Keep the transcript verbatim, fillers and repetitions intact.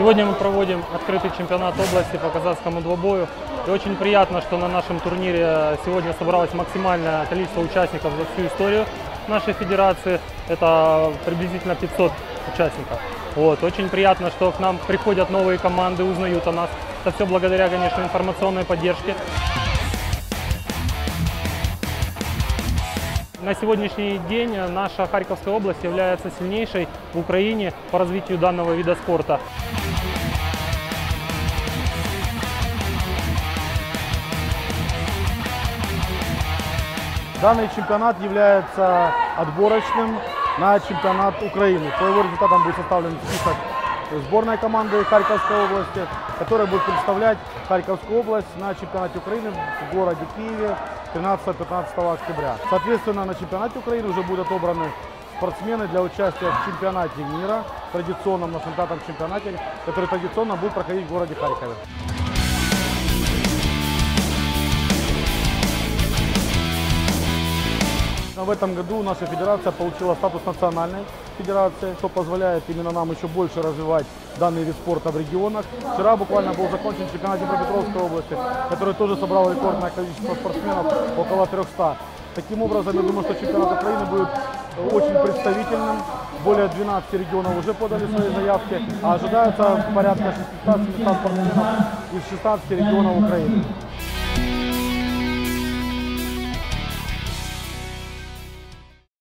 Сегодня мы проводим открытый чемпионат области по казахскому двубою. И очень приятно, что на нашем турнире сегодня собралось максимальное количество участников за всю историю нашей федерации. Это приблизительно пятьсот участников. Вот. Очень приятно, что к нам приходят новые команды, узнают о нас. Это все благодаря, конечно, информационной поддержке. На сегодняшний день наша Харьковская область является сильнейшей в Украине по развитию данного вида спорта. Данный чемпионат является отборочным на чемпионат Украины. По его результатам будет составлен список сборной команды Харьковской области, которая будет представлять Харьковскую область на чемпионате Украины в городе Киеве тринадцатого-пятнадцатого октября. Соответственно, на чемпионате Украины уже будут отобраны спортсмены для участия в чемпионате мира, традиционном нашем пятом чемпионате, который традиционно будет проходить в городе Харькове. В этом году наша федерация получила статус национальной федерации, что позволяет именно нам еще больше развивать данный вид спорта в регионах. Вчера буквально был закончен чемпионат Днепропетровской области, который тоже собрал рекордное количество спортсменов, около трёхсот. Таким образом, я думаю, что чемпионат Украины будет очень представительным. Более двенадцати регионов уже подали свои заявки, а ожидается порядка шестисот спортсменов из шестнадцати регионов Украины.